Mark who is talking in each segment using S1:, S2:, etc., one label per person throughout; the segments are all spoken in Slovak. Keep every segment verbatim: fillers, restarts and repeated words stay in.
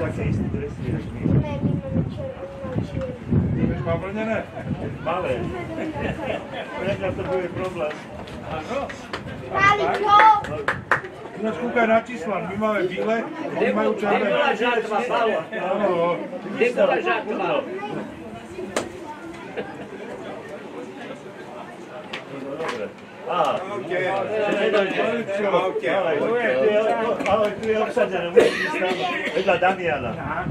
S1: také isté dresy, jak my.
S2: Ne, my máme červené.
S1: Ty máš pavlnené? Malé. Preto to bude problém. Áno.
S2: Králiko!
S1: Ináč kúkaj na čísla, my máme bíle, oni majú červené.
S3: Kde bola žatva, Pavlo?
S1: Áno.
S3: Kde bola žatva?
S1: Dobre. Á, ale tu je obsadené, musíš ísť tam vedľa Damiana.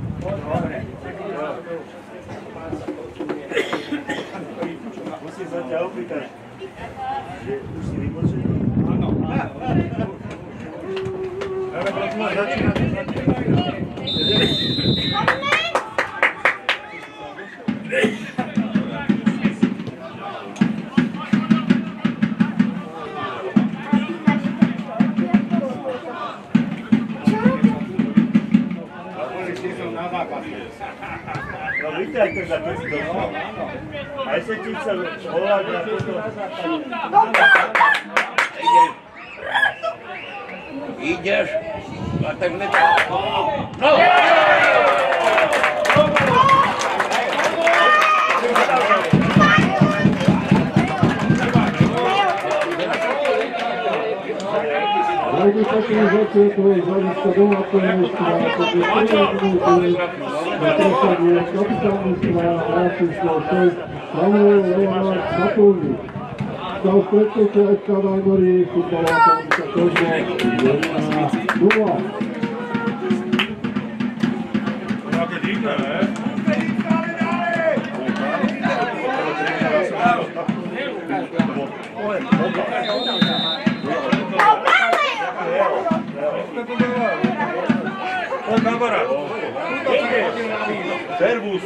S1: Musím sa ťa opýtať, že už si vymočený? Áno. Ale prosím vás, začínate, začínate. No vítajte za keď si došla. Aj sa ti chcel volať na toto.
S3: Ideš? A tak ne... No!
S4: Najvyššia organizácia tvojej záviska domácej mestra, ako je prvá minúty na presadie kapitán mestra Račinského šesť, Samuel Leonard Satulník. Stav stretnutia es ká Vajnory, futbalová komunika Kožno, jedna nula.
S1: Také díkne, ne? Poď kamarát. Servus.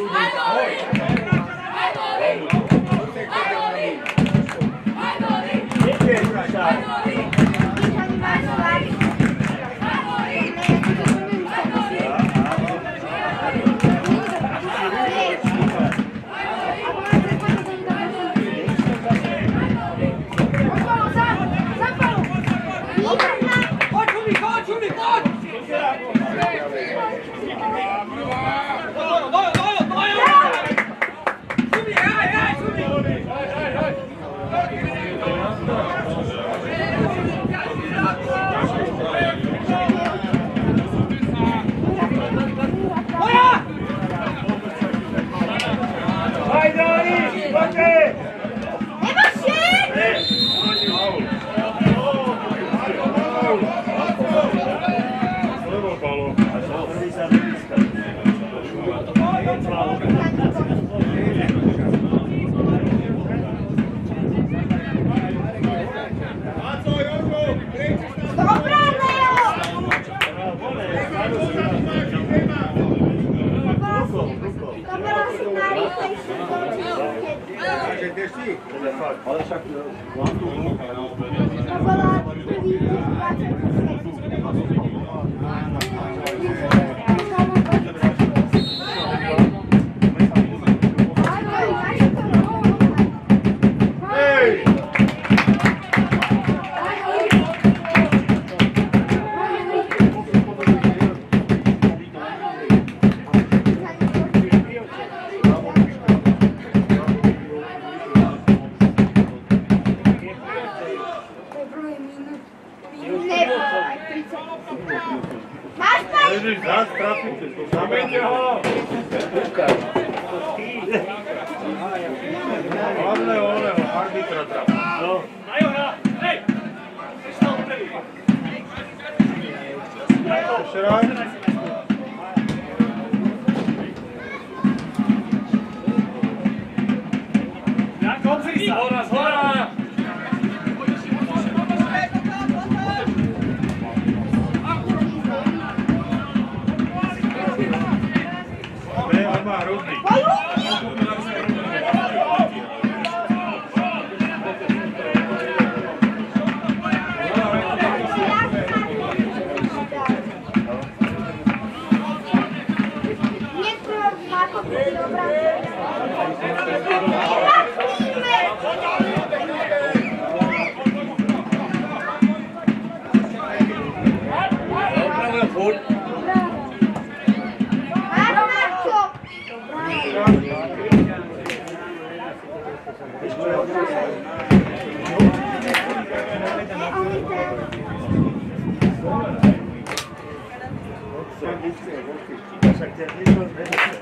S1: Ale však mám tu vnúka, no.
S2: To bola prvý
S1: Však ten nikto nedočne.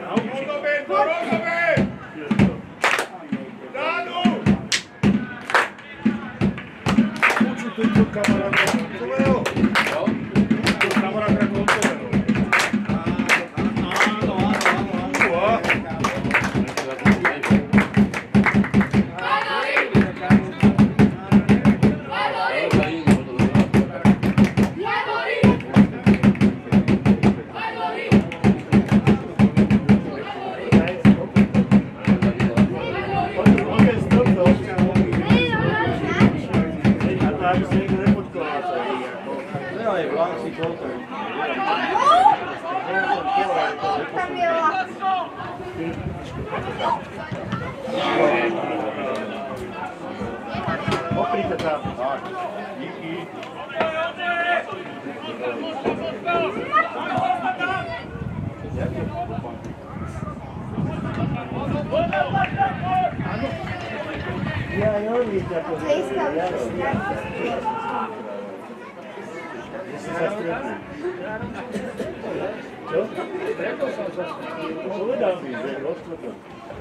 S1: Uču tento kamarát Kontového. Kamarát Kontového. Poprite tam. Díky. Ja, ja, vidíte, ako to je. Sa stretli. Čo? Stretol som sa. Povedal mi, že je rozkrotom.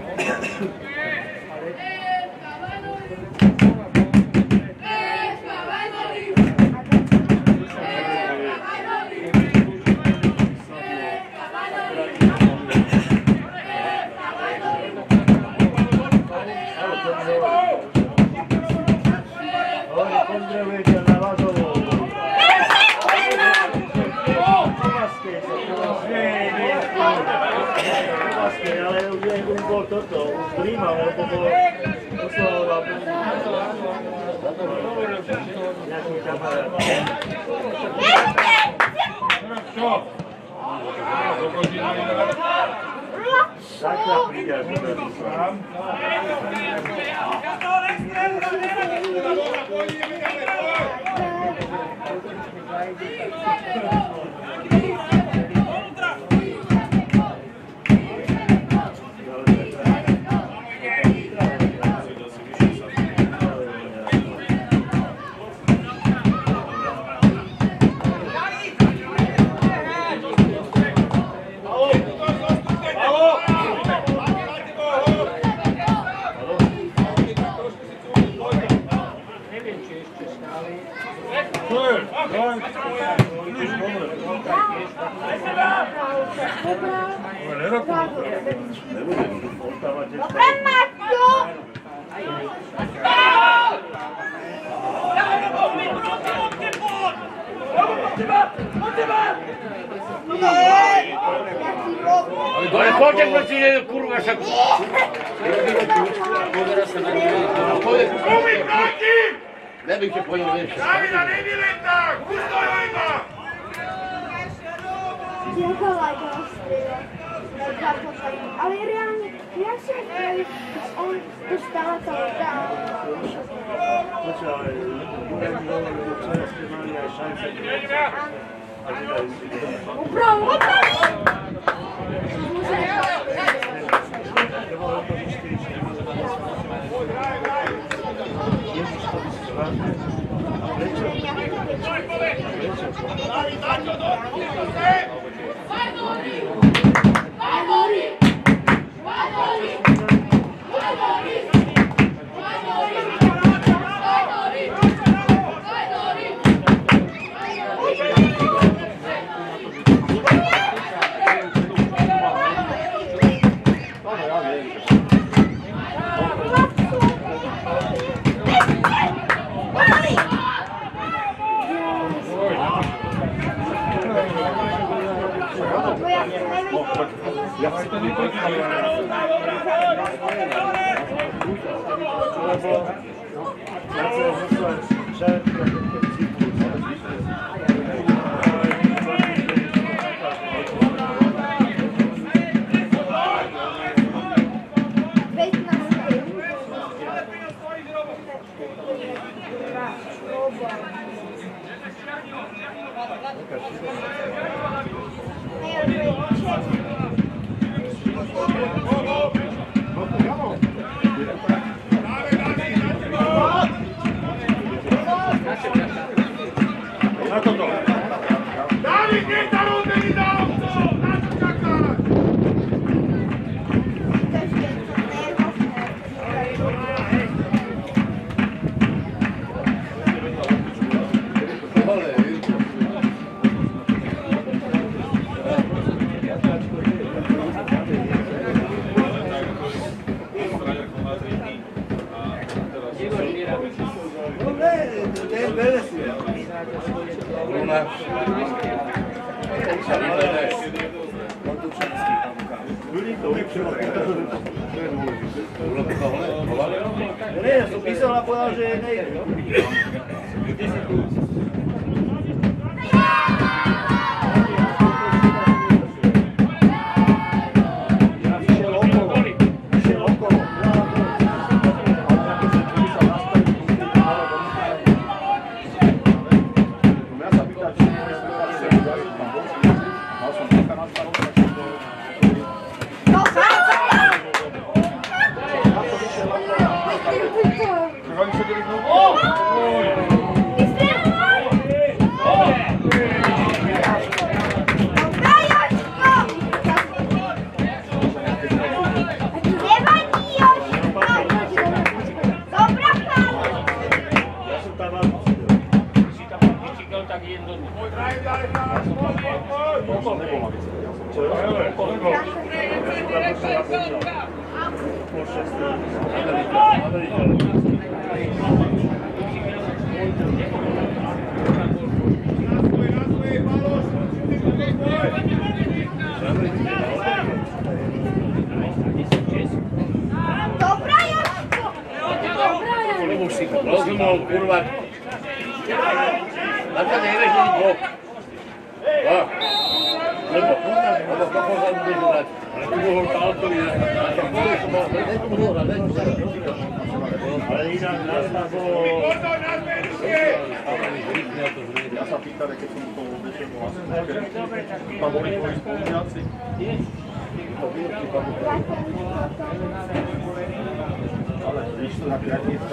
S1: Pozdravujete na Vazovu. Ale už je už bol toto, už príjmal, lebo bolo oslavoval nejaký kamarát. Čo? Zajtra príde až do Bratislava.
S3: Ale poďte proti nej, kurva, však... Nebýte po ňom, vieš.
S5: Davida, nevírej tak! Pusto ho iba!
S2: Nikolaj to ostrýva. Ale reálne, jak sa spraví, on to stále to dá.
S1: Počkaj, ale budem mi hovoril, že včera ste mali aj šance. A vydali si to.
S2: Upravo!
S1: Nebolo to štyri. Ježiš, to by si zvládne. A prečo? Prečo?
S5: David, Daťo, do skúste!
S1: Ja si to vypredstavujem. Lebo ja chcem poslať šéfka tento cyklus.
S5: David, David, David!
S1: Nie, ja som písal a povedal, že nejde.
S3: Rozumol, kurva. Taká nevieš ani blok. Tak. Lebo, lebo koho sa budeš hrať. Ale tu mohol Kaltovi na to budeš mohol, ne tu mohol hrať, ne tu mohol hrať.
S1: Ale inak nás tam bolo...
S6: Ja sa pýtali, keď som to odešel do Lasenskej, tam boli tvoji spolužiaci. Ale víš to na kreatívne.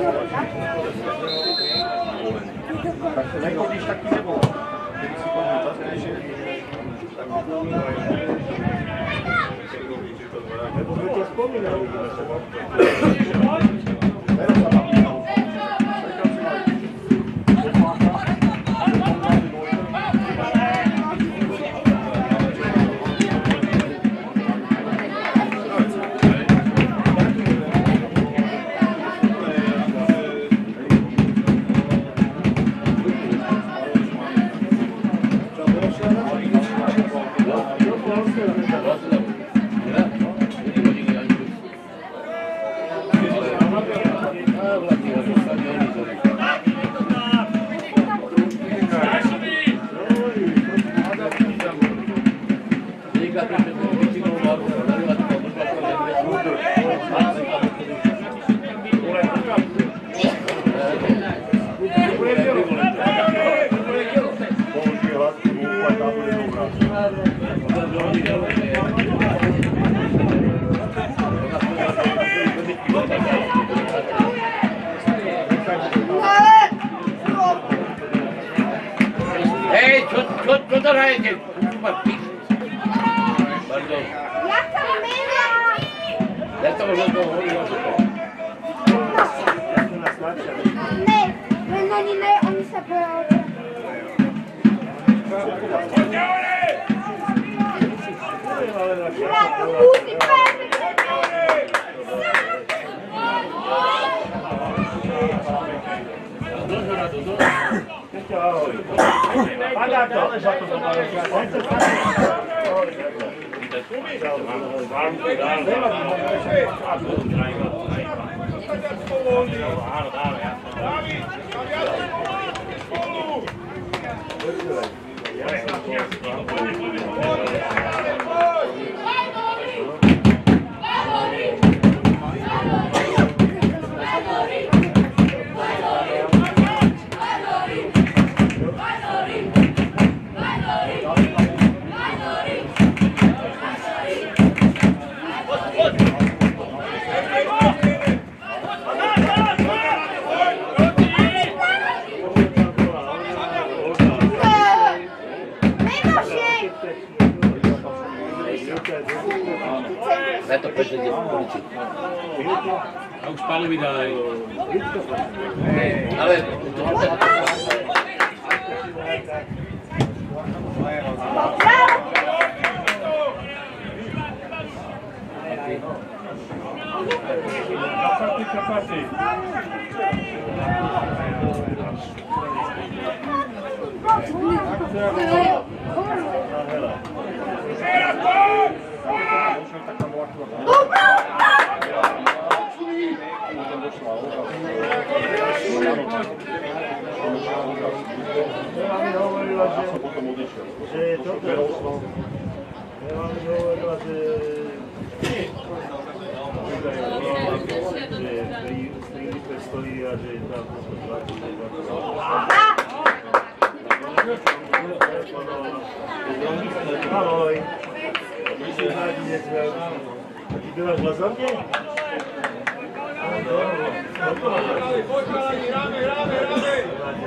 S6: Tak nechodíš, tak ti nebolo. Kedy si chodil častejšie.
S1: Lebo sme to spomínali.
S6: Teraz sa ma pýtal.
S3: Hej, čo, čo, čo to hrajete? Kurva, píš. Pardon.
S2: Jak tam mena?
S3: Ja to možno toho hovorím, ako to.
S2: Ne, len oni ne, oni sa bojajú. Bravo, musí
S1: Padá to! On to
S3: Na to prečo ide poličiť.
S7: A už Pálovi daj.
S3: Ale...
S1: Kapati, kapati.
S2: Teraz
S6: tak tam bola chvíľa. Už tam došla obraz.
S1: Ona mi hovorila,
S6: Ja som potom odišiel.
S1: že je toto. Ona mi hovorila, že... že pri Lipe stojí a že je tam dvadsať Ahoj. Ty byłaś w Lazarnie?
S5: Poďme, ráme, ráme, ráme!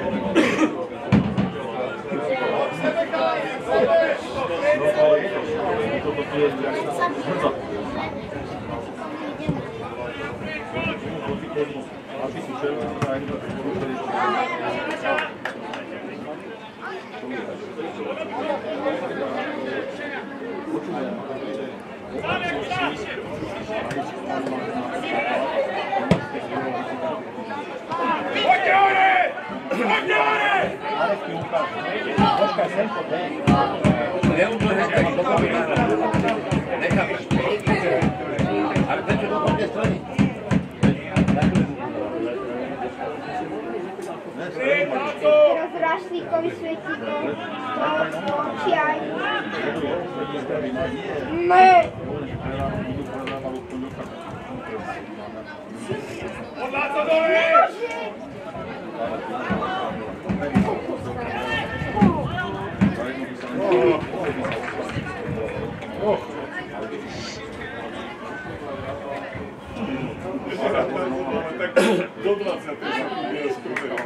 S5: Poďte hore! Poďte hore!
S3: Neúplne tak dokopy nechápeš. Ale prečo do tej strany?
S2: Teraz Rašlíkovi svietidlo. Končiaj. Ne.
S5: Podľa to dole!
S6: Do dvadsiatej je skúsená.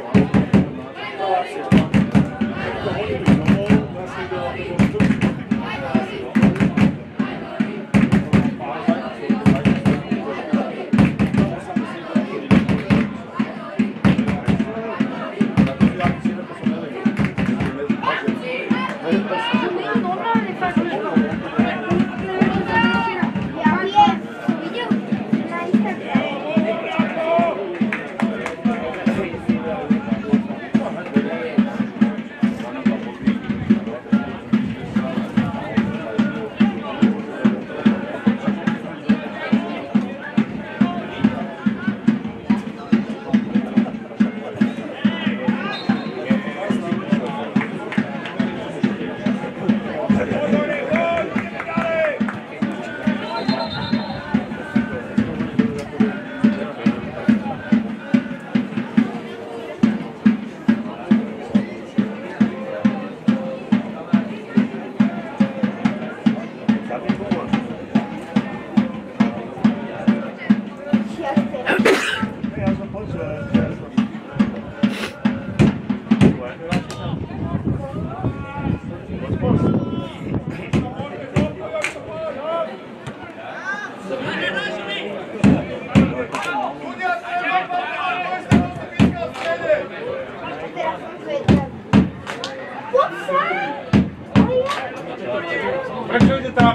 S5: Prečo ide tam?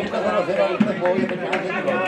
S3: Kita sa rozhrali v tej boji, to čo nezjednalo.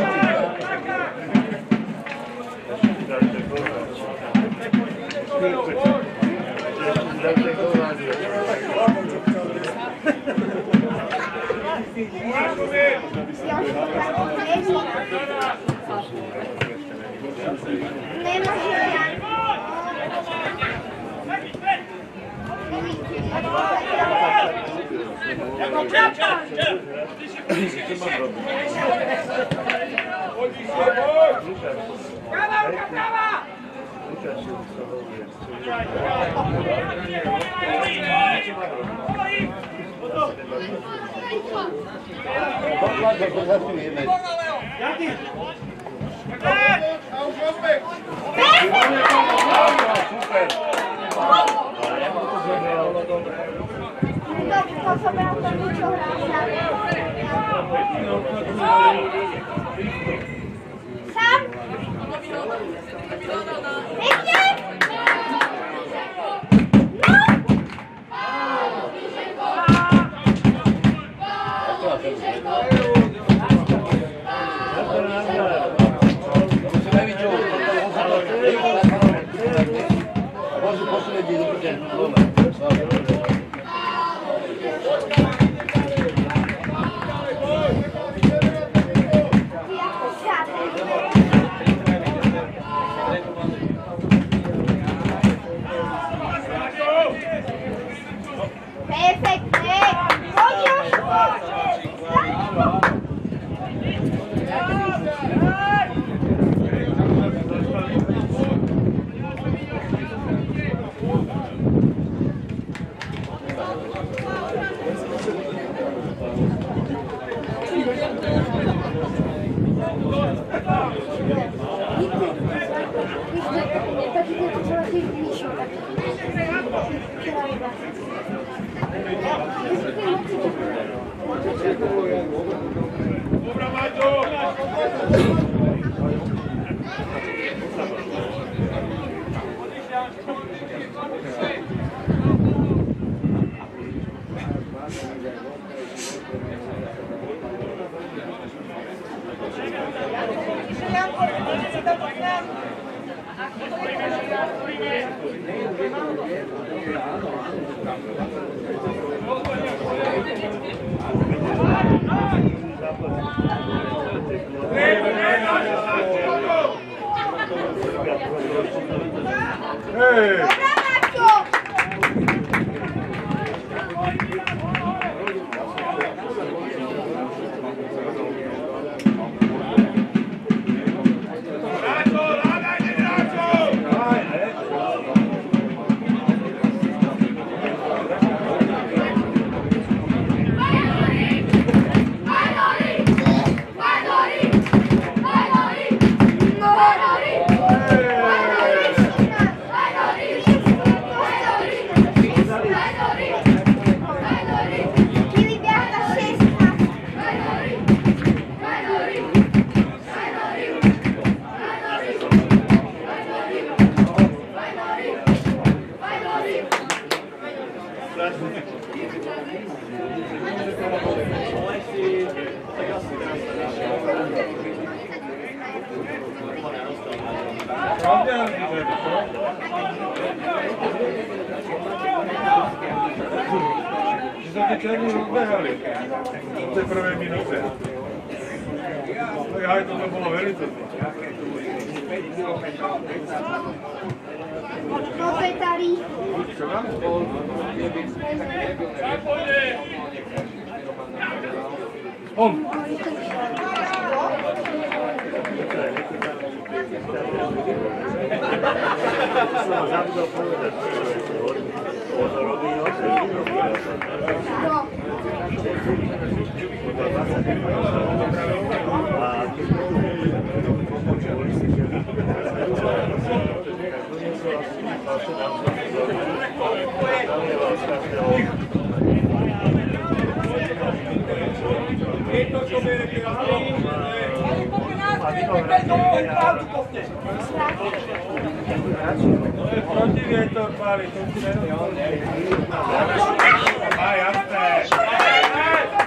S5: Protivietor páli, to už je. Á, jasné.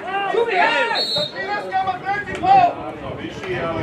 S1: Vyšší, ale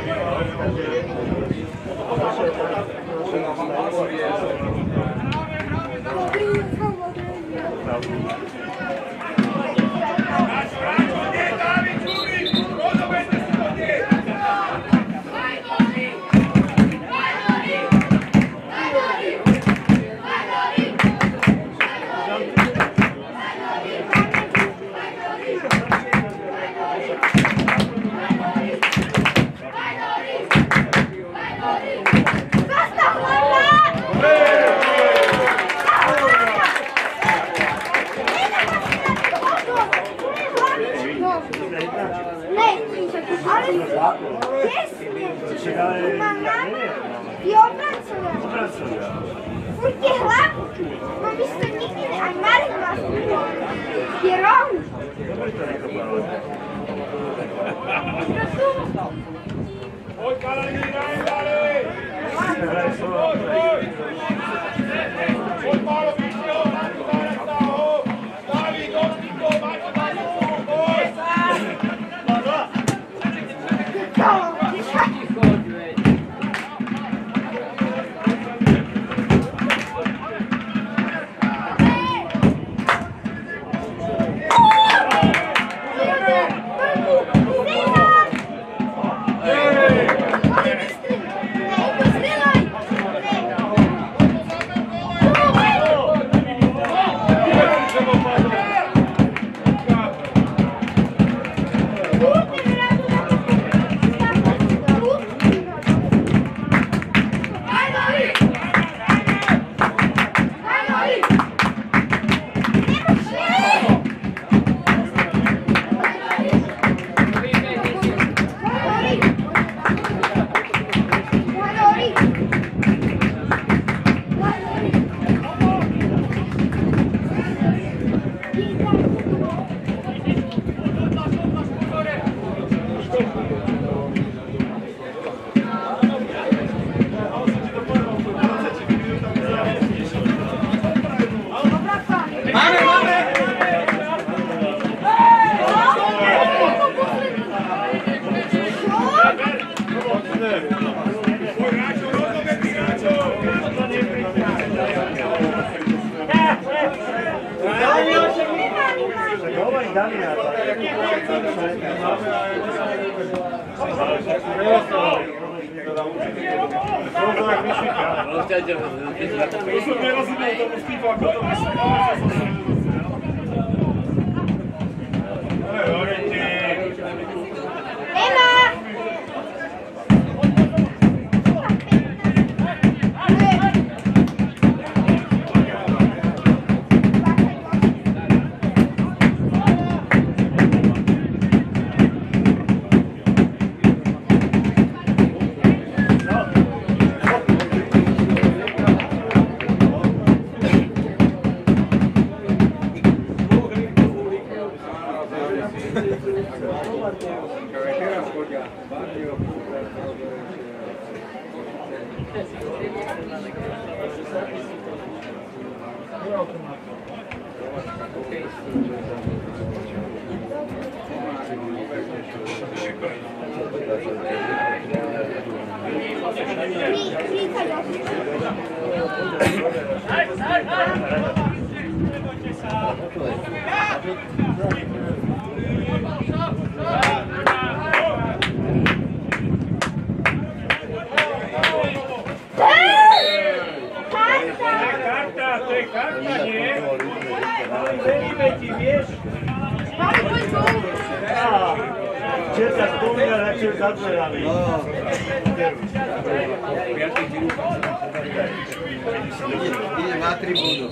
S8: Ide na tribúnu.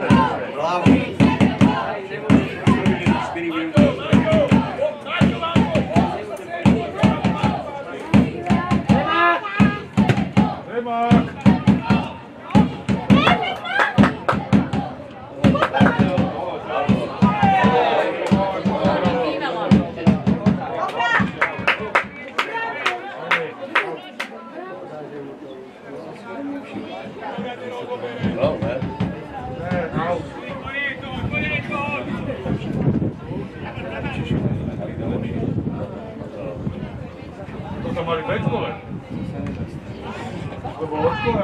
S8: Hlavu.
S3: No, man.
S5: to mali peckové. To bolo odskové.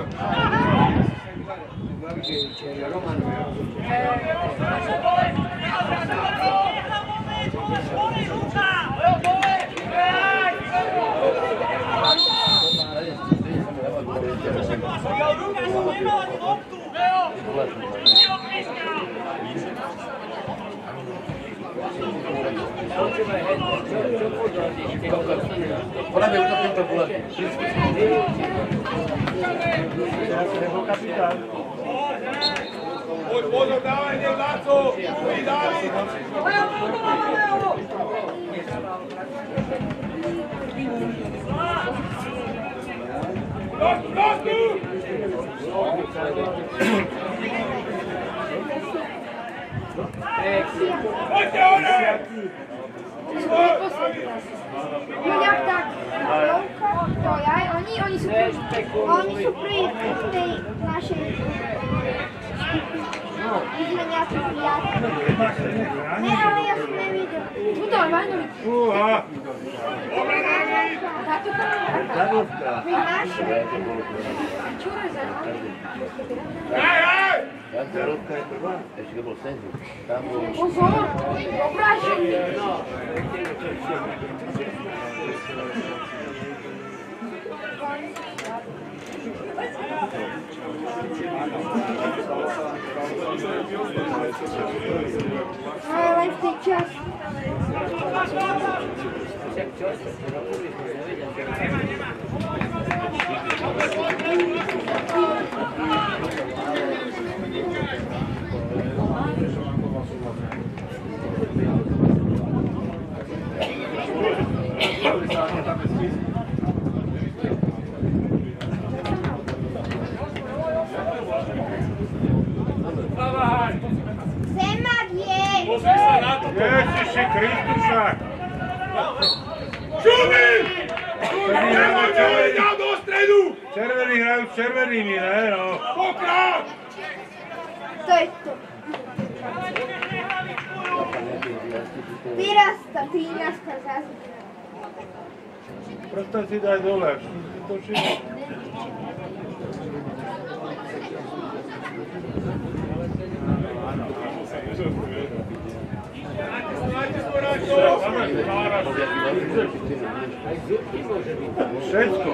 S3: Ona by utopil to bolo.
S1: Teraz sa nebol kapitán.
S5: Poď, pozor, dávaj, nie Laco! Vydali! Prostu, prostu! Poďte hore!
S2: No jak tak, Lovka, to ja, oni, oni sú prví, oni sú prví v tej našej my sme nejaký prijatí. Ne, ale ja som nevidel. Tuto, Vajnovič.
S5: Uha!
S2: Táto
S1: Danovka.
S2: vy naše. Čuro je za nami.
S5: Hej, hej!
S1: Danovka je prvá.
S3: Ešte to bol senzu. Tam bol...
S2: Pozor, obrážení. Ale len v tej časti. Zemak je!
S5: Ježiši Kristuša! Čumy! Nemoj ťa dať do stredu! Červení hrajú s červenými, ne no. Pokrač!
S2: To je to. Vyrasta, trínasta zase.
S5: Prosto si daj dole. To všetko. Všetko.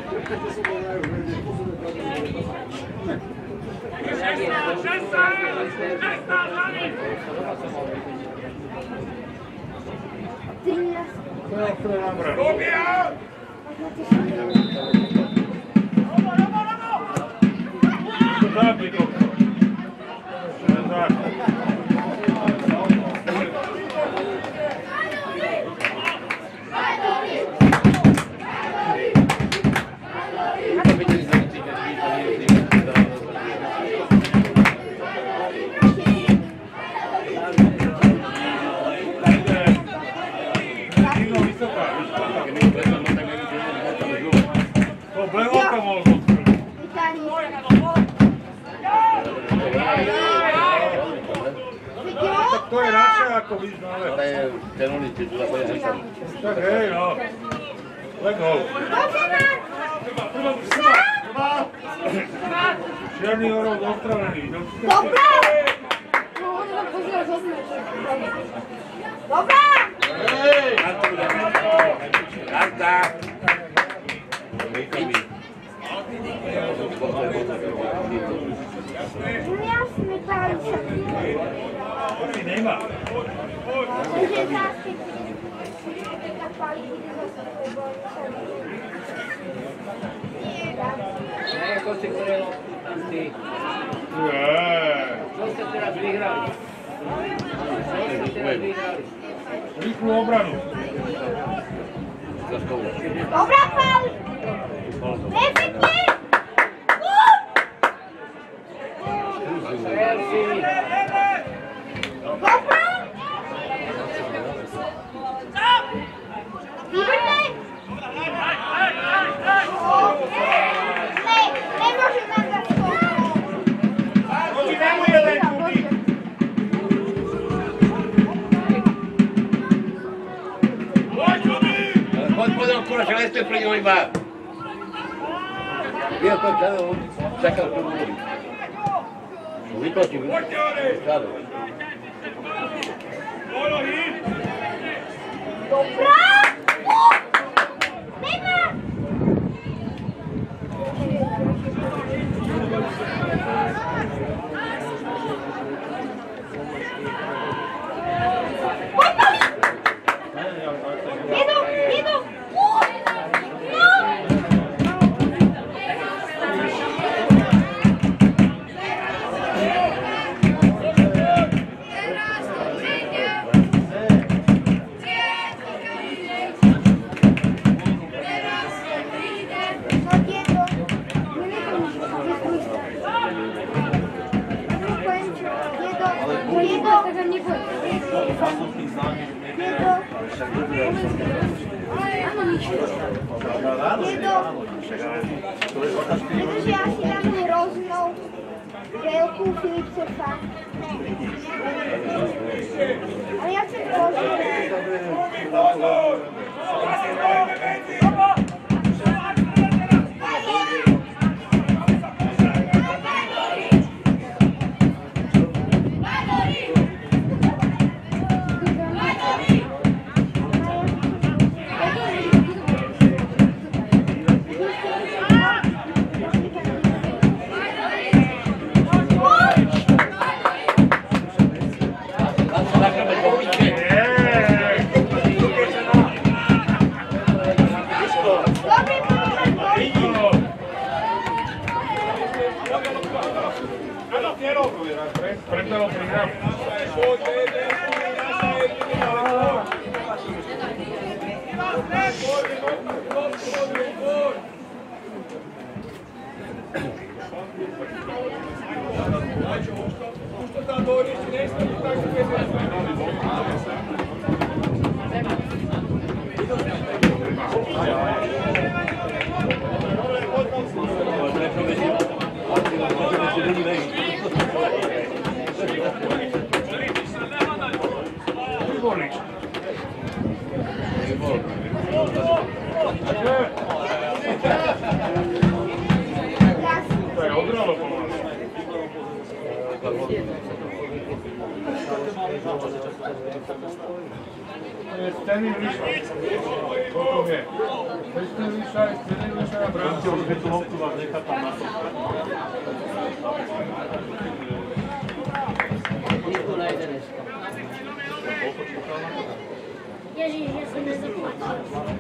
S5: Dobia! Zabij to. To je naše, ako víš, no ale...
S3: Ale ten oni ti tu zapoja hejtam.
S5: Tak hej, no. Leg ho. Čierny orol dostravený.
S2: Dobrá! No, on tam pozrel zo zmeče. Dobrá!
S3: Hej! Karta!
S2: Jasne, Palica.
S5: Oni nemá.
S2: Ide zase. Tak Palica ide zase, lebo oni sa
S9: Ne, ako ste korelo tam ty.
S5: Jeee.
S9: Čo ste teraz vyhrali? Čo ste teraz vyhrali?
S5: Rýchlu obranu.
S2: Dobrá, Pali! Efektne! Dobrá! Výborné! Ne, nemôžem nám dať skoro.
S5: Oni nemôžu jeden kúpiť. Poď, Kuby!
S3: Poď, poď, povedal kurva, že leste pri ňom iba. Viel to čado, on čakal tu boli. Vytočil, čado.
S2: Dobrá! Nema! Jedu, jedu! Pretože ja si dám hroznou veľkú Philipsova. Ale ja chcem pozrieť.
S10: Ježiš, ja som nezaplatil.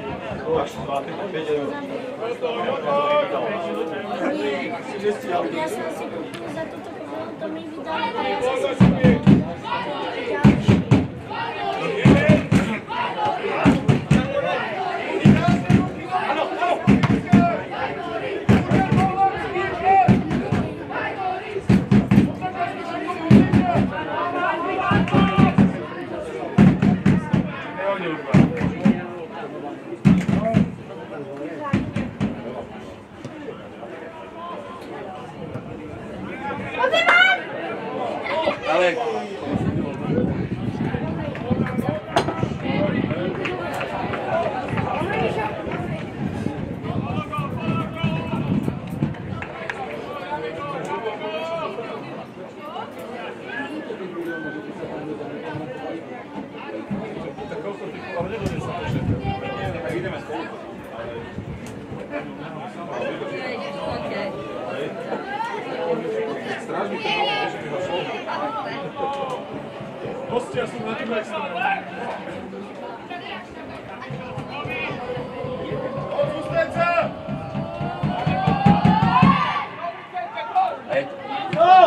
S10: Ja som si kúpil za toto povolil, to mi vydali a ja som si kúpil.
S5: Hostia sú na tým extrémne. Odpúšťať sa!
S3: Hej.
S5: No!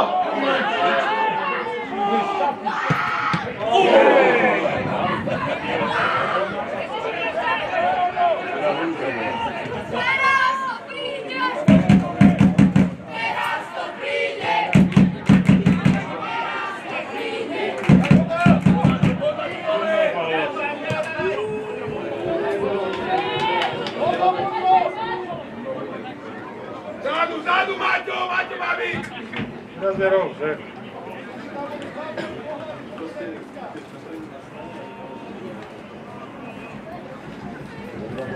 S11: Zadu, Maťo, Maťo má byť!
S5: Na zero, že?
S3: Dobre.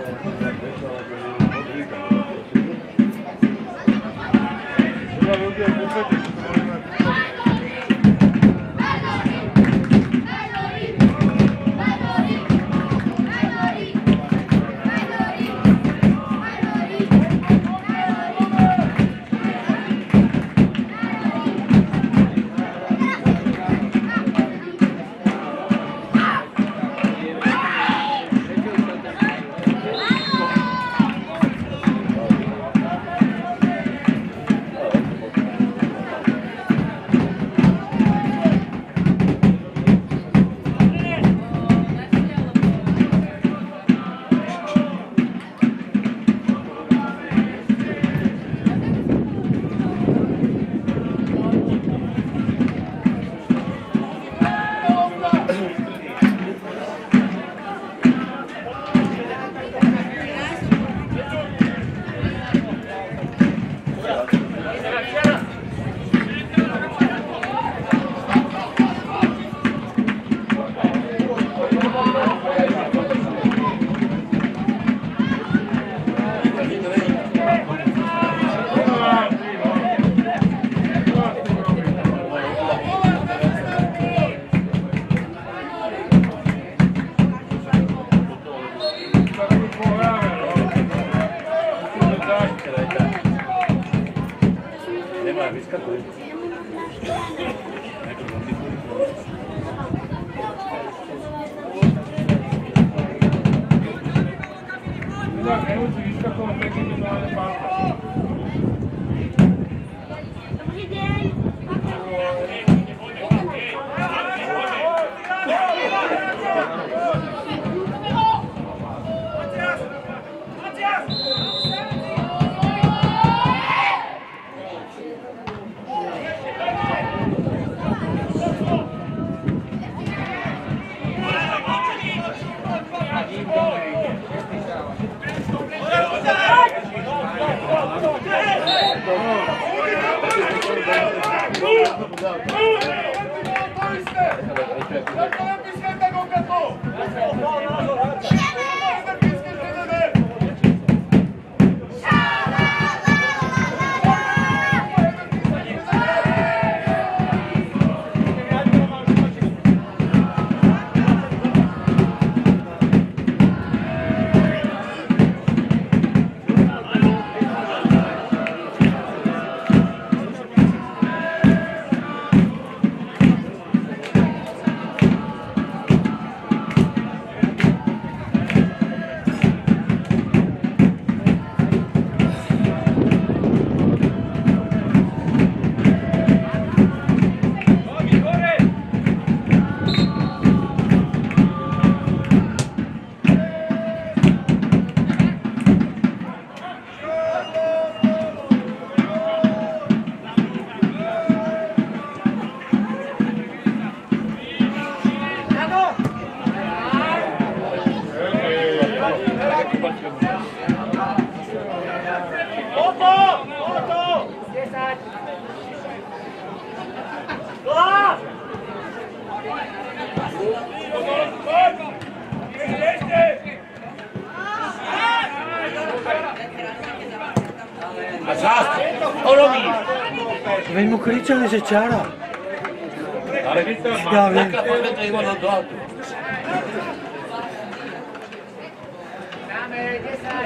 S12: Veď mu kričali, že čara.
S3: Ale keď to
S12: Ja viem.
S3: taká pamäta iba na do autu.
S9: Dáme desať.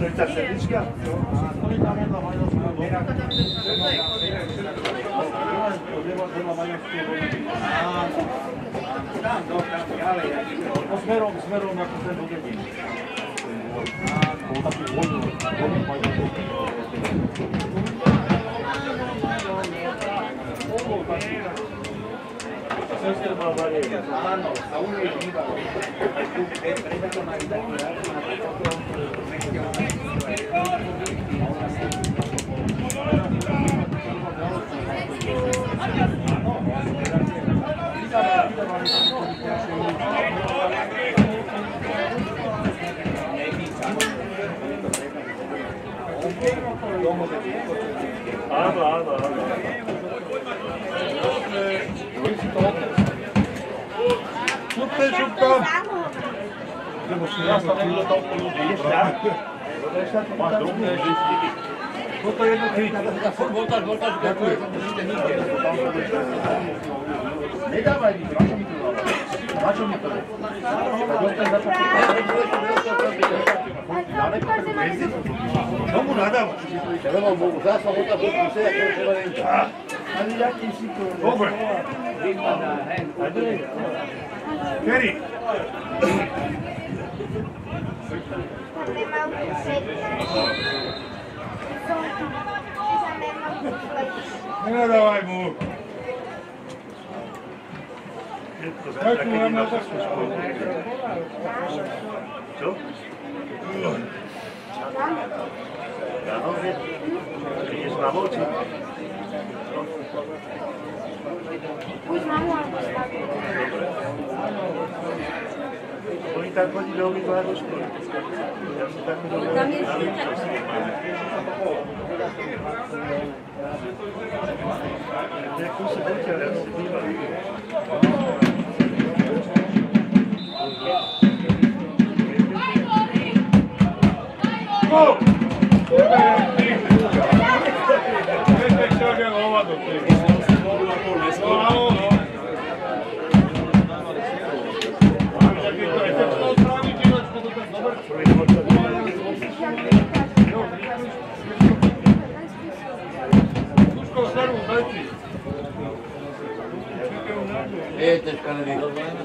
S1: je tá sedička?
S6: Smerom, smerom ako ten budení. Bol taký vodu, vodu majú.
S1: Sestra má varie.
S6: Áno, a u nej býval. Aj tu, prečo to majú taký rád, a potom
S1: Áno, áno, áno.
S5: Šupte, šupka!
S6: ja sa nebolo toľko ľudí. Ideš tam? Máš dobré žičky.
S5: Toto je jedno triť.
S3: Voltáž, voltáž, ďakujem.
S6: Nedávaj mi to, na čo mi to dávaj? Na čo mi to je? Tak dostaj za čo ti to.
S5: Čomu nadávaš?
S3: Lebo Bohu, zásla voltáž, voltáž, vse, ako je ševarenka.
S5: Dobre. Keri? Nenadávaj mu. Dajte mu na otázku školu.
S1: Čo? Áno, ideš na voči.
S2: Už mám hlavu stavím.
S1: Oni tak chodí do obidva do školy. Ja som takú dobu...
S10: Tam je šíta.
S1: Jak tu si dotiaľ, ja si bývam.
S5: Go! Nechaj čo, jak hovado. No, áno, no.
S3: Je, težka nevím.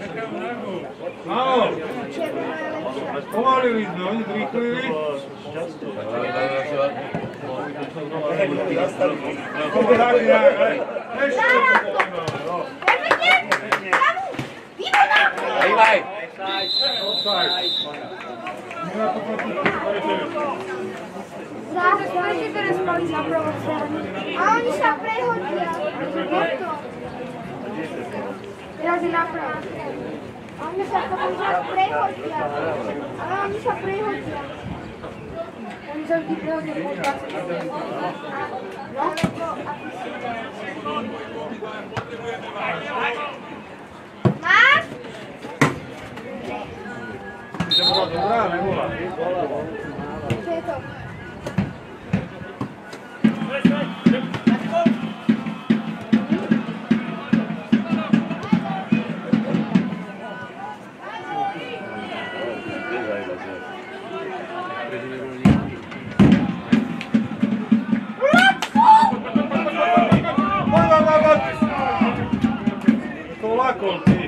S5: Áno. Pomalili sme, oni zrýchlili. Komu dali nejak, ale ešte to pomáha.
S3: Hejvaj!
S2: Zase, prečo teraz mali za provocovanie? A oni sa prehodia. Toto. Teraz je napravo. A oni sa potom zase prehodia. Ale oni sa prehodia. Oni sa vždy prehodia po dvadsať. No? Máš?
S5: Že bola dobrá, nebola.
S2: Čo je to?
S5: To lakol, ty.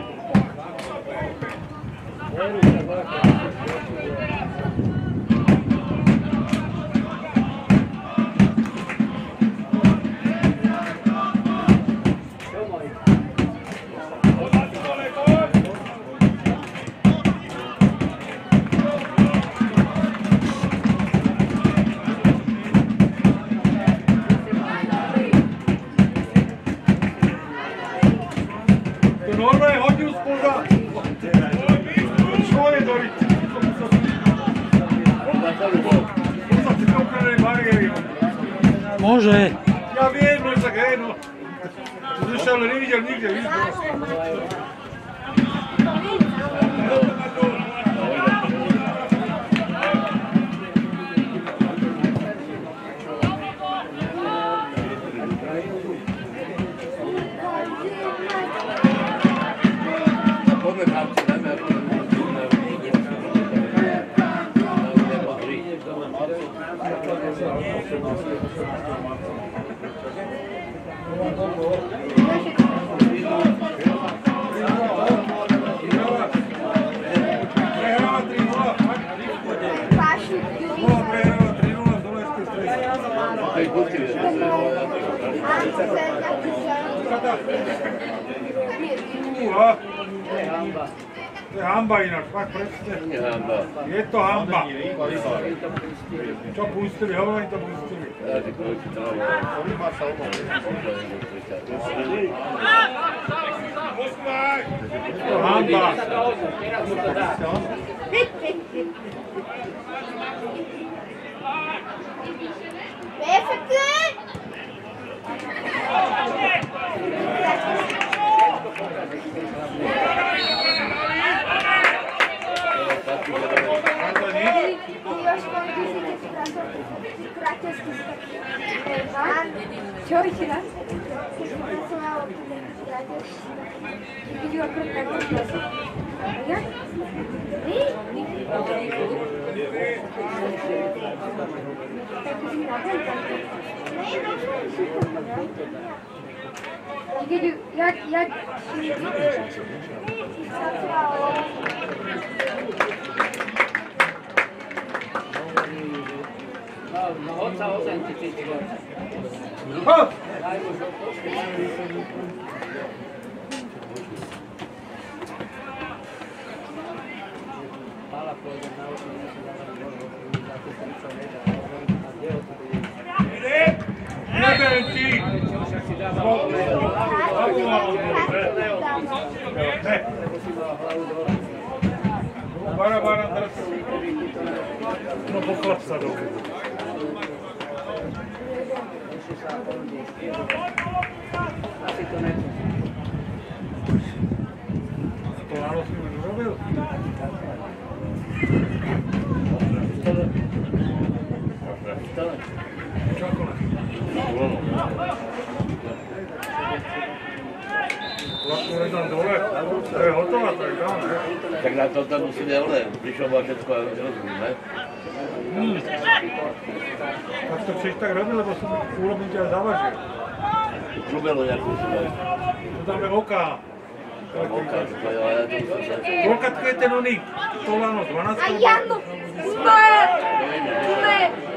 S5: Normálne hodil spoza. Čo je Dori? To sa si dopranej bariéry.
S12: Môže.
S5: Ja viem, no tak hej, no. To som ešte ale nevidel nikde, víš?
S3: Poďme chlapci, dajme ako...
S5: To je hamba inak, fakt presne.
S3: Nie hamba.
S5: Je to hamba. Čo pustili, hovorím to pustili.
S3: Ja ti koľko ti trvalo.
S5: Je to hamba.
S2: Čo ešte raz? Som mala videla prvý tak to ja? Vy? Tak si mi nabrali tamto. Ne, no, Keď ju, jak, jak...
S9: No, oca osem tisíc. Pala pôjde na oči, než sa dáva do za tú tridsať metra.
S5: Nebem ti!
S9: Však si dáva hlavu dole.
S5: Bara, bara, teraz... No poklad sa dobre.
S9: Asi to ne.
S5: To ráno si mi urobil? Čo ako ne? Vlastne je tam dole, to je hotová, to je tam, ne?
S3: Tak na to tam musí neole, prišiel ma všetko a rozumím, ne?
S5: Hmm. Tak to chceš tak robiť, lebo som urobím ťa závažil.
S3: Žubelo nejakú si daj.
S5: To tam je oka.
S3: Oka, to je, ale ja to musím sa...
S5: Koľka je ten oný, Tolano, dvanásť?
S2: A Jano, sme! Sme!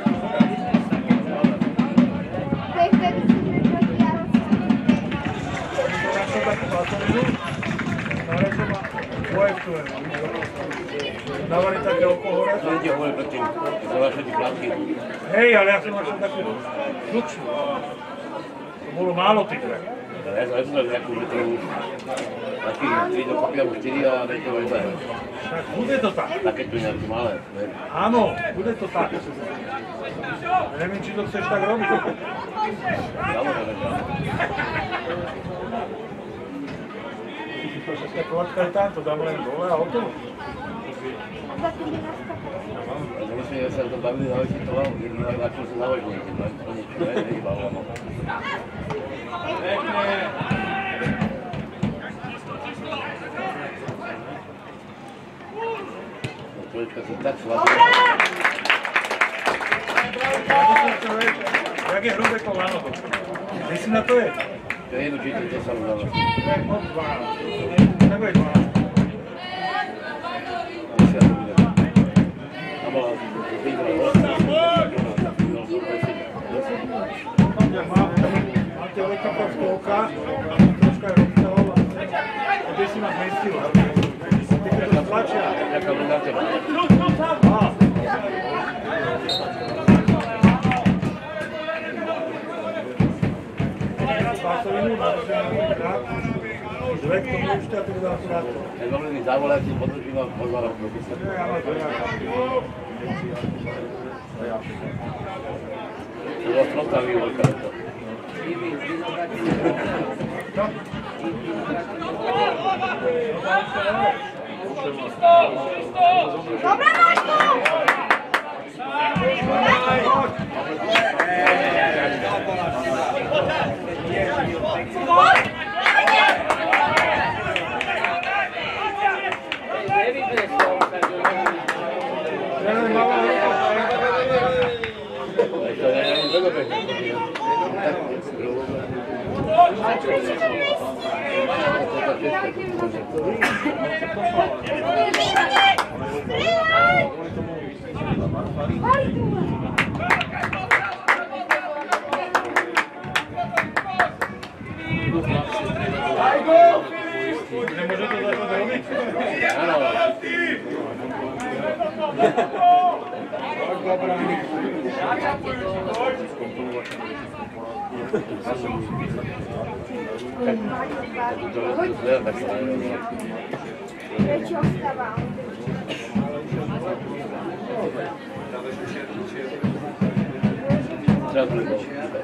S2: To je vtedy, si sme proti Jaroslavu.
S5: Tak som takú batovinu, narežem a projektujem. Dávali také oko hore.
S3: To ide hore predtým, za vaše tí plátky.
S5: Hej, ale ja som našiel takú dlhšiu. To bolo málo tých dve.
S3: Ja som neznal nejakú, že to taký tri do kopia už štyri a nechto veľa.
S5: Tak bude to tak.
S3: Také tu nejaké malé.
S5: Áno, bude to tak. Ja neviem, či to chceš tak robiť.
S3: Samozrejme, že áno.
S5: Tá platka je tamto, dám len dole a hotovo.
S3: A myslím, že sa to bavili na veci to vám, na čo sa založili, keď máš to niečo, ne? Nehýbalo vám. Čovečka sa tak sladí.
S5: Jak je hrubé kolano to? Kde si na to je?
S3: To je jedno, či to je sa udalo.
S5: No dvanásť. Tak je dvanásť. Máte lekapať z polka, troška je rozťahol a kde si ma zmestil. Ty keď to tlačia.
S3: Ďakujem na teba.
S5: Pásovinu, navržený krát. Dve k tomu ešte a tak dám krát.
S3: Ja dobre mi zavolať, si podržím vám pozváram do pisa.
S5: Ja mám to nejaká.
S3: To bolo prostá vývoľka.
S2: Dobra, Maćku!
S3: To je
S5: Nemôže to dať robiť?
S3: Áno.
S2: Prečo ostáva?
S3: Teraz budem.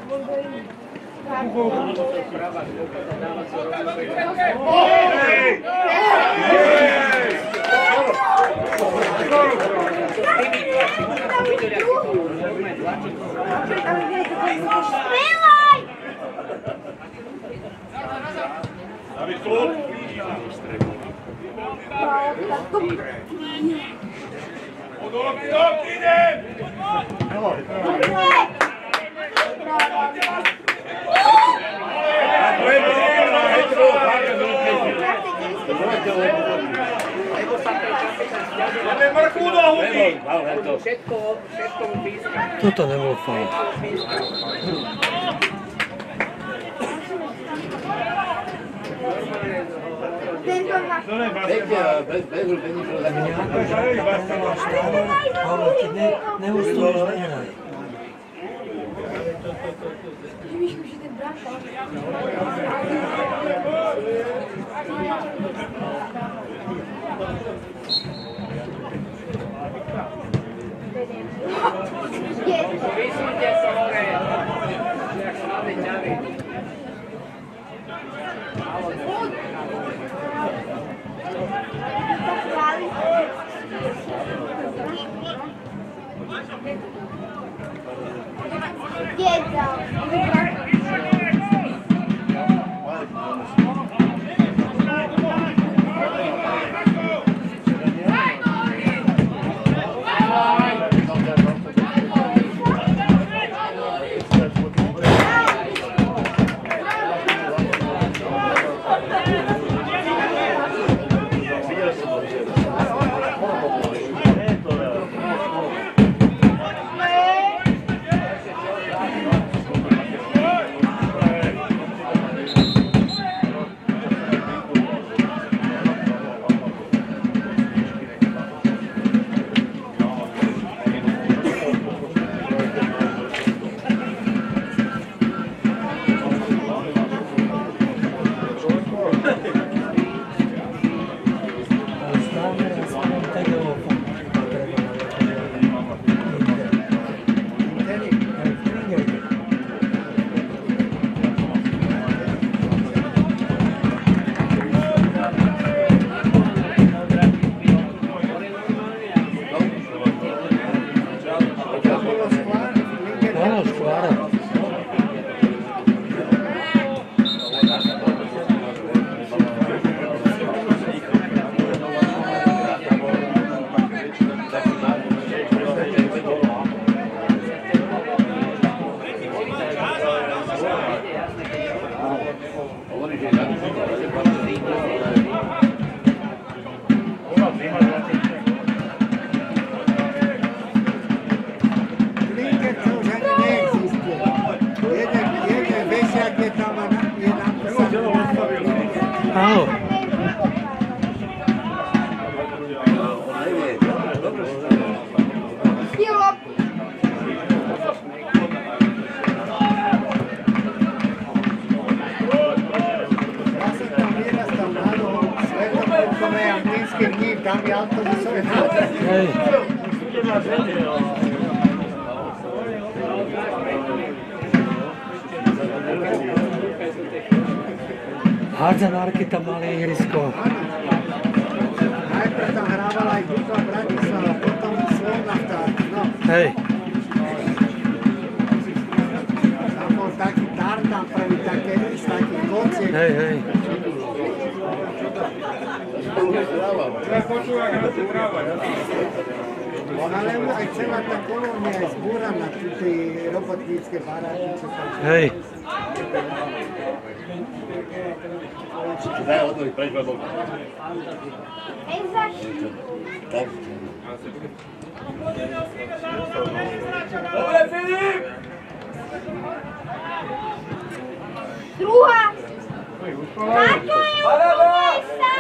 S12: Toto nebol faul. Paolo, ty ne, neustojíš, nehraj. Áno. Hádzanárky tam mali ihrisko.
S9: Najprv tam hrávala aj Dukla Bratislava, potom Slovnafta. No.
S12: Hej.
S9: Tam bol taký tartan prvý, také, z takých kociek.
S12: Hej, hej.
S5: Teraz počúva, ako sa tráva.
S9: Ale aj celá tá kolónia je zbúraná, tie robotnícke baráky, čo tam sú.
S12: Hej.
S3: Daj otvoriť preč, lebo... Tak.
S11: Dobre, Filip!
S2: Druhá! Maťo je úplne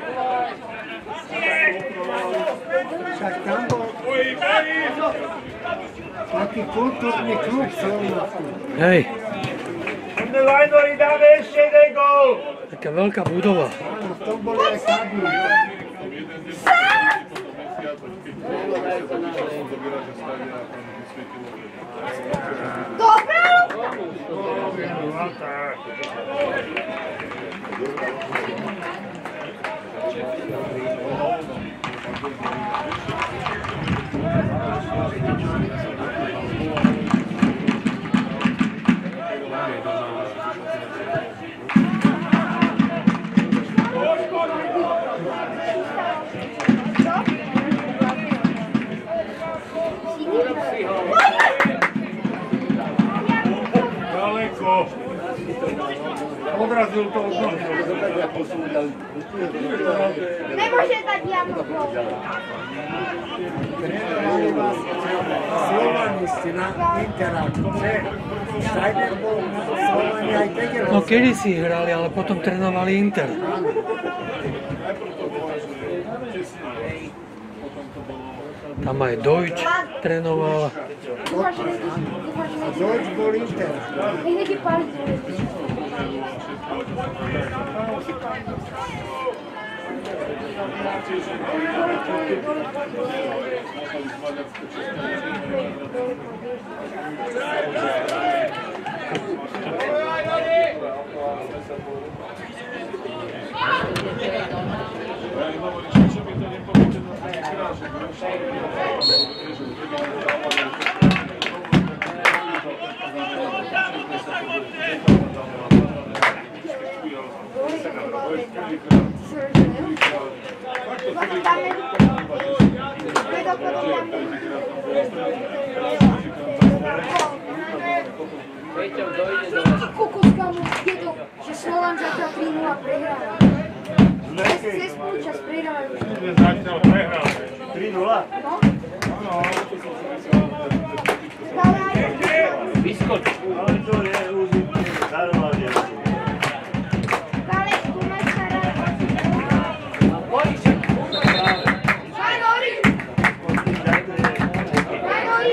S9: Však tam bol taký kultúrny klub Slovnaftú.
S12: Hej.
S1: Poďme Vajnori, dáme ešte jeden gól!
S12: Taká veľká budova.
S9: Áno, v tom boli aj kabíny.
S2: Dobrá!
S5: Daleko. Odrazil to od nohy.
S2: Nemôže dať Jano gól.
S9: Trénovali vás Slovanisti na Interáku. Štajner bol na Slovani aj Teger.
S12: No kedy si hrali, ale potom trénovali Inter. Tam aj Deutsch trénoval.
S9: A Deutsch bol Inter.
S2: Niekde paliť. Že Slovan zatiaľ tri nula prehral. Cez spolučas prehrali.
S5: Zatiaľ prehral.
S1: tri nula?
S2: No.
S5: Áno.
S7: Vyskoč.
S1: Ale to je už darovanie.
S2: Dále, tu máš sa rád. Vajnori! Vajnori!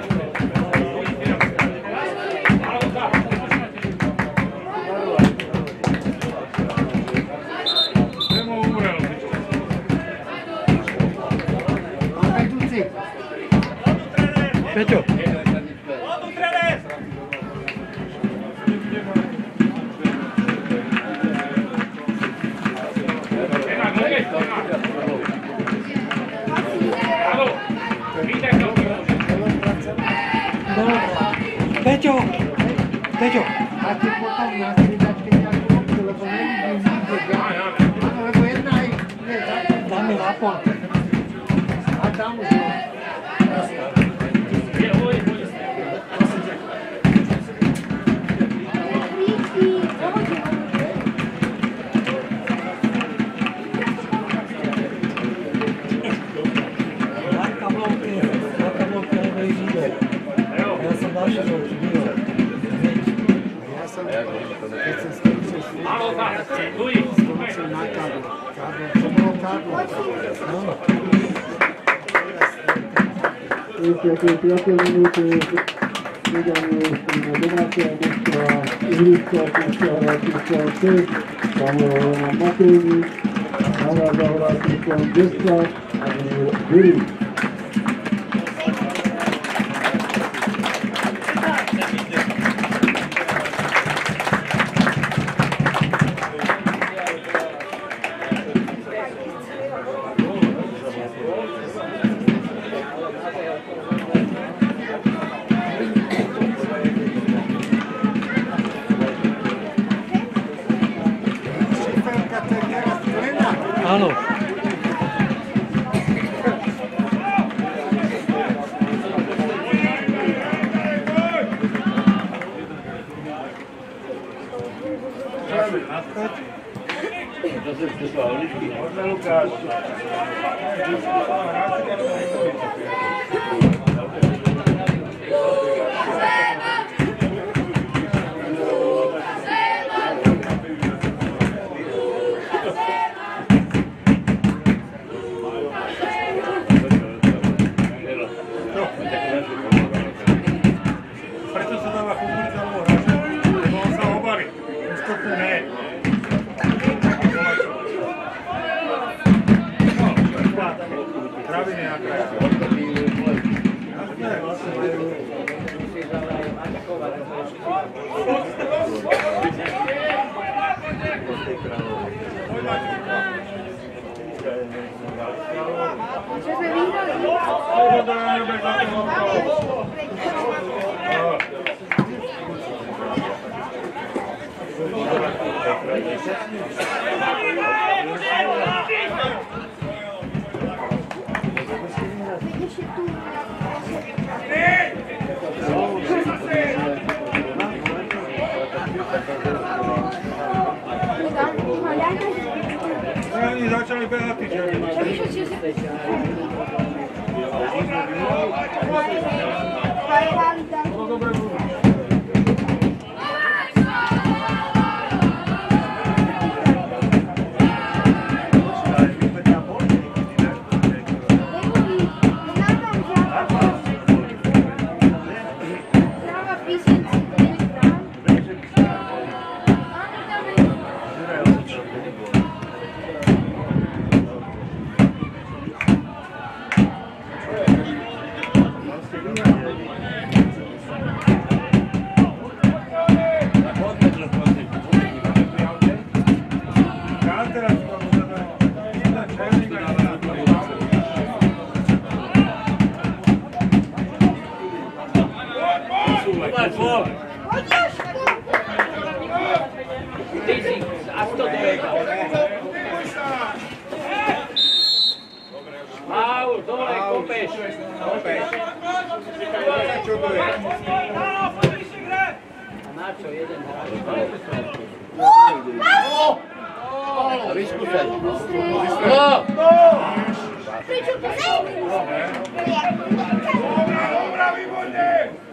S5: Nemo umrel.
S12: Peťo. Peťo. Peťo.
S9: A ty potom na stridačke nejakú kopku, lebo nevidím nikde ďalej. Áno, lebo jedna aj nie takú.
S12: Tam je nápon.
S9: A tam už je.
S12: Marka Mlovky, Marka Mlovky, ale ich ide. Ja som našiel, že ti bylo.
S9: Ja som, keď som skončil švíčku, skončil na kádu. Kádu, to bolo kádu.
S4: tridsiatej minúte vydanie na domácia mužstva Ihriska, mužstva hrá číslo šesť, tam je Roman Matejník, nahrádza hrá číslo desať a Vili.
S9: Šifelka, to je teraz Klena.
S12: Áno.
S3: Zase přesla Oličky.
S1: Možná Lukáš.
S5: Preto sa dáva kukurica do hrača, lebo on sa obarí. Ústupne ne. Kraviny na kraja.
S2: Čo sme vyhrali? Vidíš je tu.
S5: Oni začali behať tí červení. No dobre budú.
S7: Maul, dole, kopeš. Kopeš. A na čo jeden hráč?
S3: A vyskúšať.
S2: Prečo to nejde?
S11: Dobra, výborne!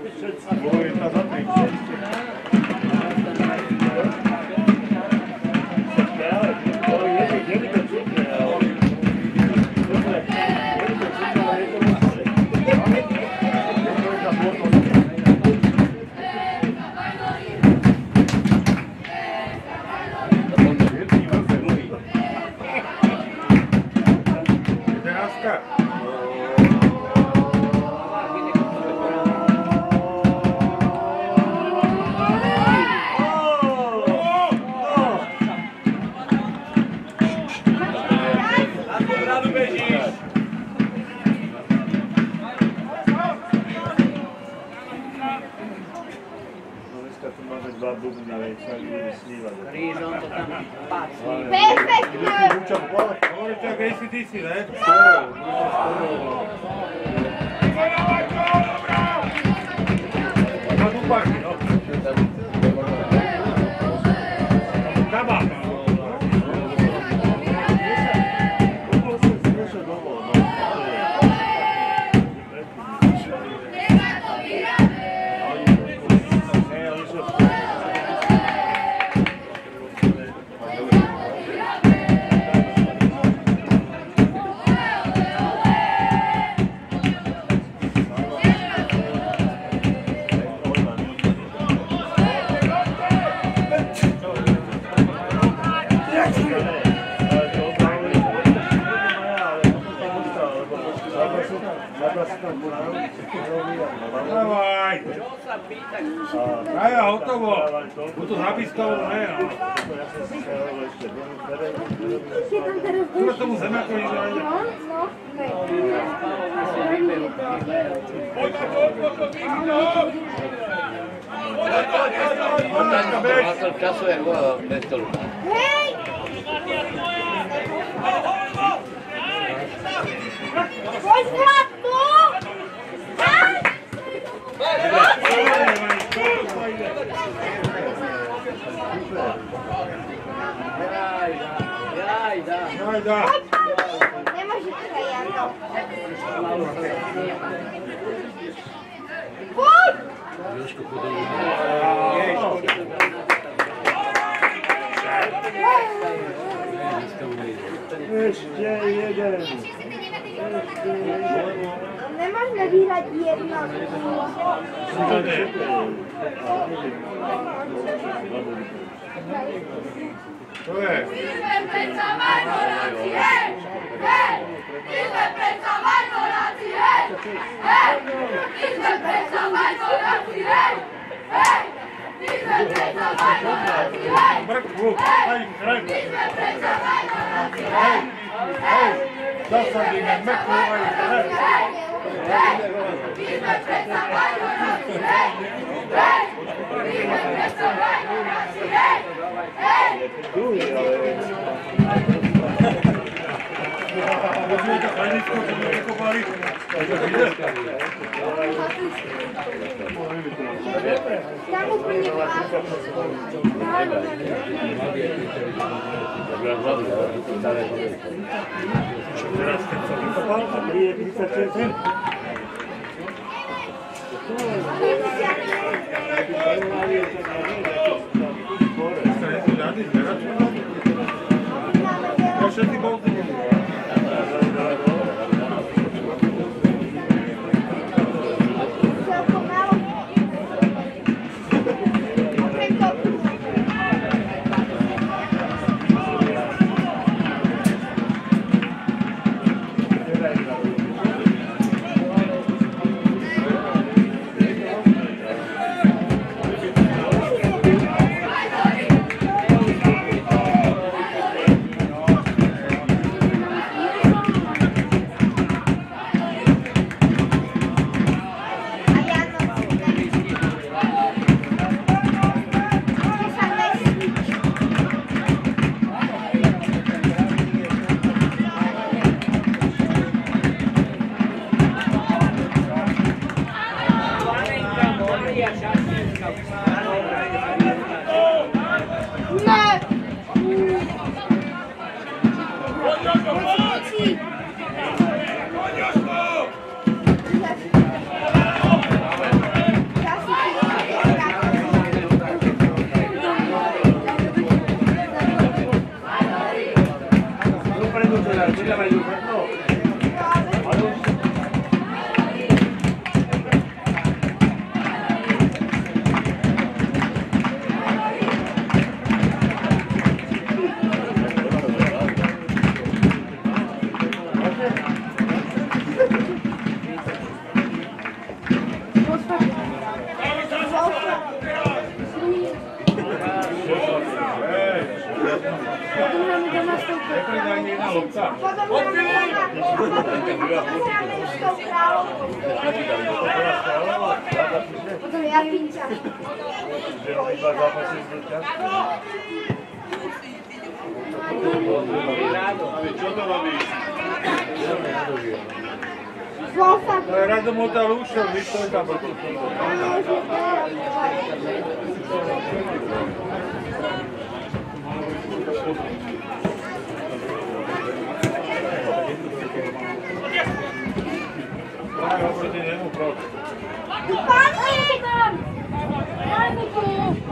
S7: Krížom to tam páči.
S2: Perfektne!
S5: Hovoríte ako á cé dé cé, ne? Na dupáky, no. Kabát. Dávaj! Kaja, hotovo! Budu zapískalo, ne? Kúra tomu zemiaku nič nejde.
S2: No, no, ne.
S11: Poď na to, poď to, Mikno!
S3: Na to času je bez toho.
S2: Hej! Poď zlatú!
S7: Jajda.
S5: Jajda.
S2: Nemáš Jano. Pojď!
S3: Jožko podobný.
S1: Ešte jeden.
S2: Nemáš nevýhrať jedna.
S5: To je. Mrkvu, aj kraj. Hej, hej, zasadíme mrkvu, aj kraj.
S1: Tu je, ale...
S5: Vezme to chladnicko, to bude vykopali.
S2: Tam úplně krásně.
S1: Teraz keď sa vykopal, a pri je tridsaťšesť.
S5: Ja všetky bolty budú.
S2: Potom ja píčam.
S1: Že oni dva zápasy sú ťažké.
S5: Čo to robíš?
S2: Zvolfa.
S5: To je Rado motal ušel, víš, to je tam. Aj oproti nemu proti.
S2: Pani tam! Pani tu!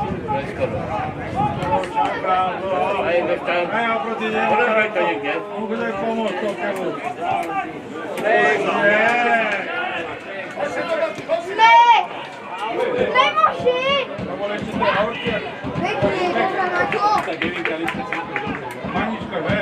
S3: Aj, nech tam.
S5: Aj oproti nemu.
S3: Podržaj to niekde.
S5: Môžeš aj pomôcť tomu.
S2: Ne! Nemôže! Pekne, dobrá na to!
S5: Manička, ne?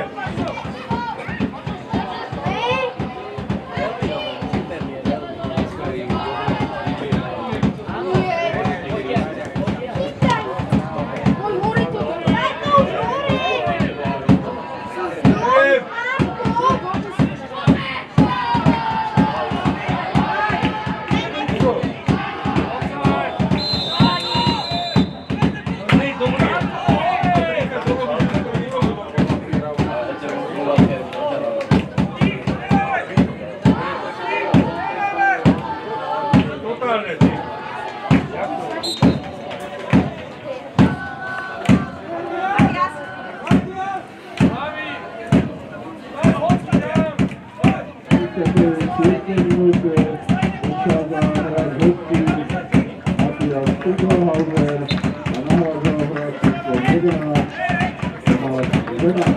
S4: Ruský, Matias Kugelhauser a nahládzal hráč číslo jedenásť, Tomáš Žena.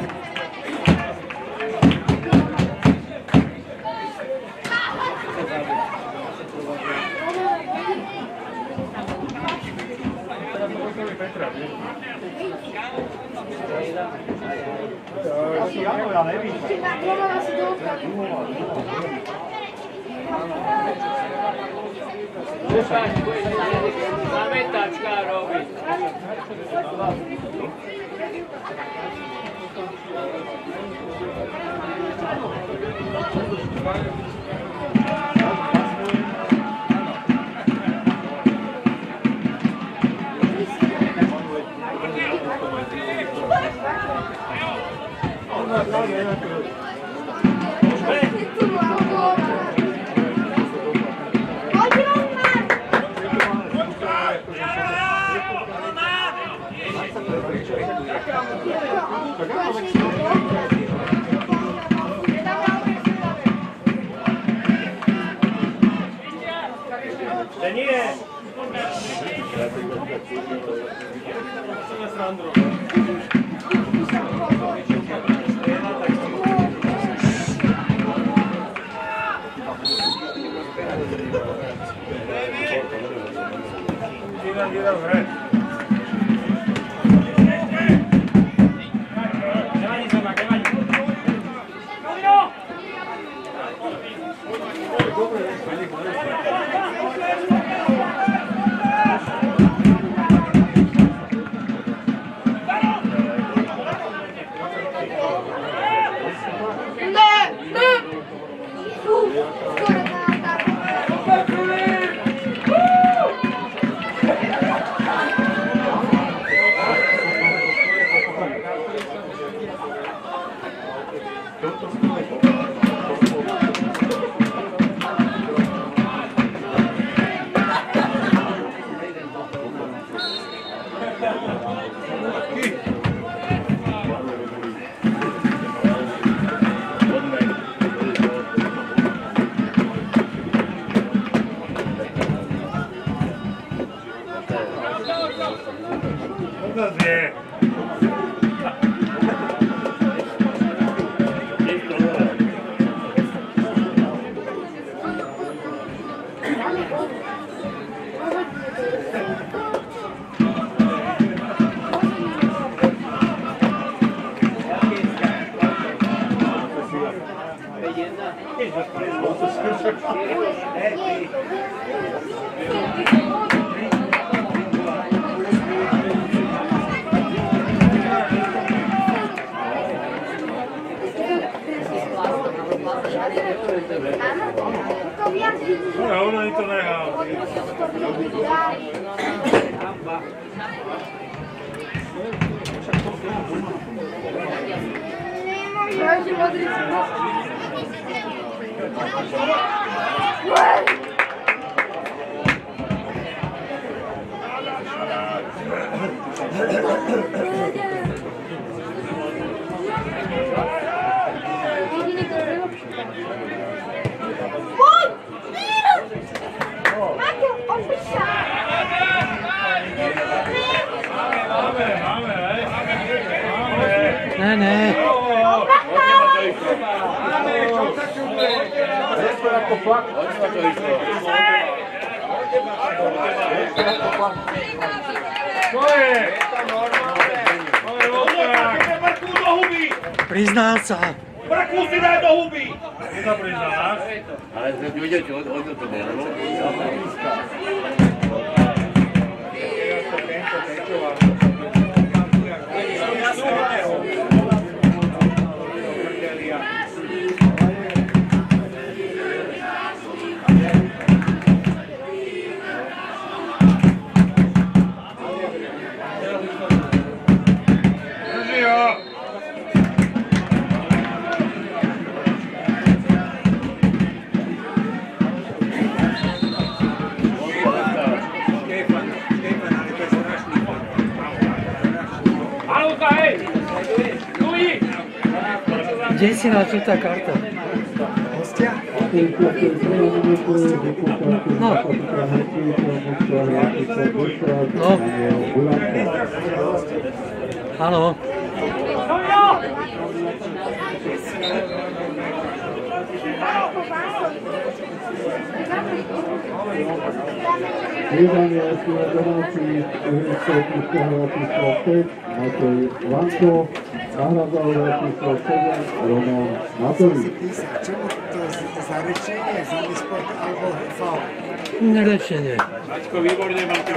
S7: Zametačka robí.
S5: No, ono ni to nechá.
S12: Ne, ne. Priznal sa.
S11: Brku si daj do huby!
S5: Ty sa priznáš?
S3: Ale sme videli, čo od to bolo.
S12: Kde si na žltá karta?
S9: Hostia?
S4: štyridsiatej prvej minúte vypúšťací na kapitán Hrčívičov mužstva hráči sa desať Daniel Buráčka.
S12: Áno.
S4: Striedanie sú na domáci ihrisko mužstva hráči sa päť Matej Vanko, nahrádza hráči sa sedem Roman Matovič.
S9: Čemu to za rečenie, za nesport alebo faul?
S12: Nerečenie.
S5: Maťko, výborne, Maťko.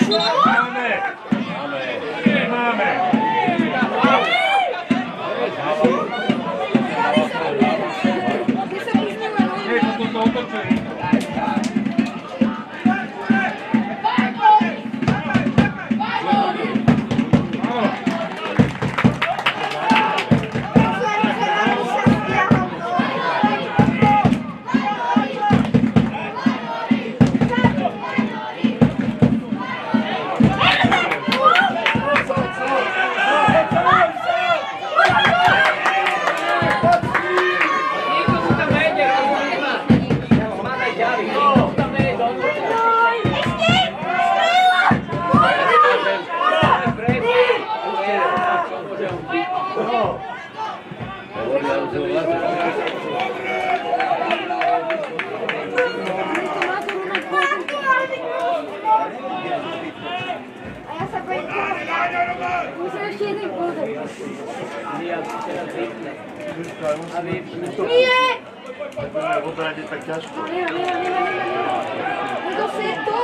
S5: Máme. Máme. Nie, to to otočení.
S1: Obrať je tak ťažko.
S2: Mira, mira, mira, mira. Nego seto.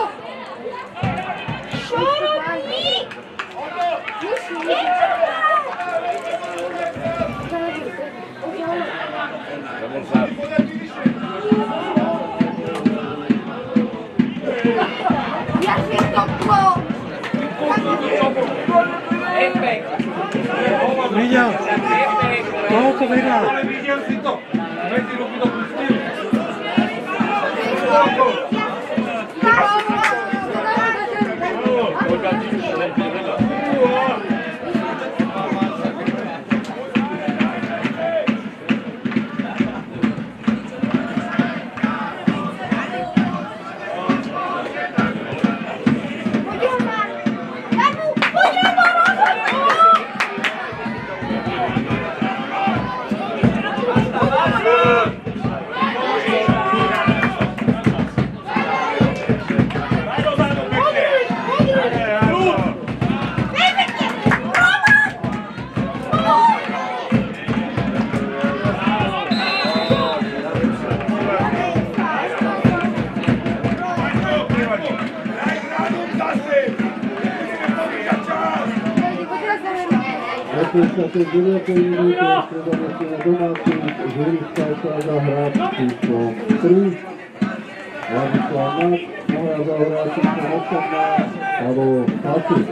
S2: Šorotní! Musí. Ja si toplo.
S12: Videl. Koho to vyhrá?
S5: Ale videl si to. Medzi ruky to pustil.
S4: dvadsiatdeväť minút stredomosti na domácich Žilinská sa zahrá číslo tri. Vladislav Mak, mohla zahrá číslo osemnásť, Pavol Patrik.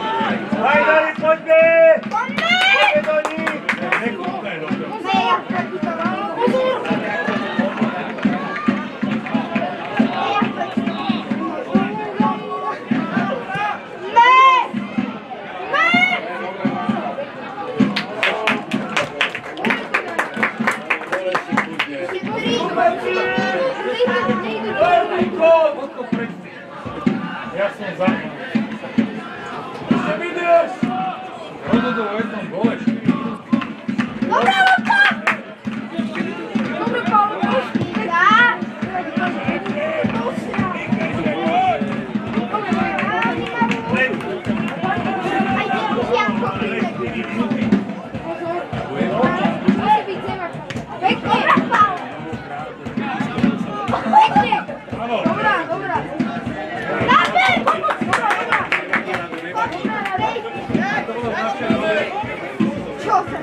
S5: Daj, daj, poďme! Poďme! Poďme do nich! Nekúpme, dobre. Ono do jednom gole.
S2: Dobra, Luka! Dobra, Paolo, da! Dobra, dobra. Naprzód! Dobra, dobra. Ciosem.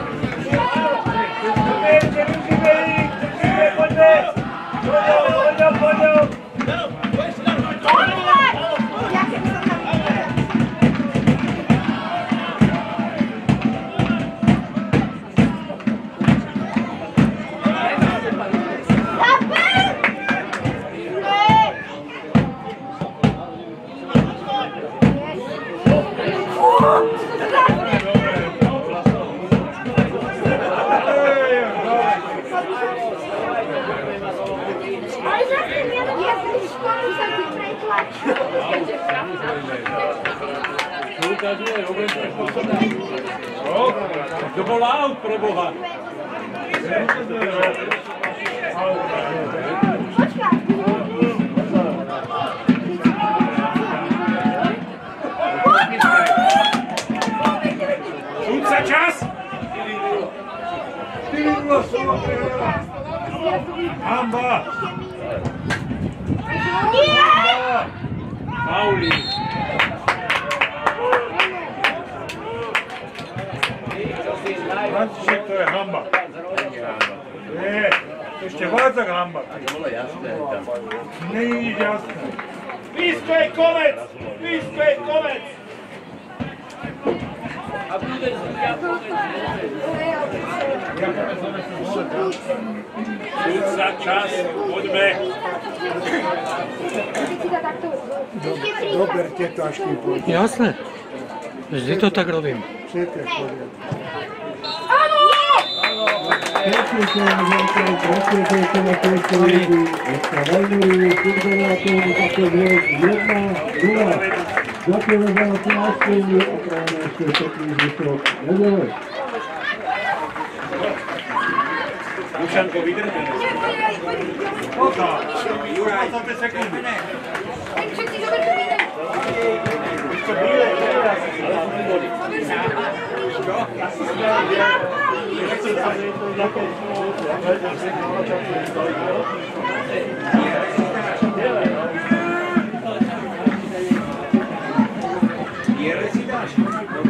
S5: To bol aut, pre Boha. Šúca, čas! Hamba! Pauli! František, to je hamba. Nie, ešte Vádzak hamba. Nie je nič jasné. Písko je konec! Písko je konec! Šúca, čas, poďme.
S9: Doberte to, až kým pôjde.
S12: Jasné. Vždy to tak robím.
S9: Všetko je v poriadku.
S4: Ďakujete, ďakujem, pracujete sa na tejto lígy. Dneska Vajnuri, Kurdovátom, takto blok jedna nula. Ďakujeme za vás návštevu a práve ešte pekný zvyšok nedele.
S5: Lučanko, vydržte. Oka, Juraj, dvadsať sekundy. Ešte bíle, teraz. Jere si dáš?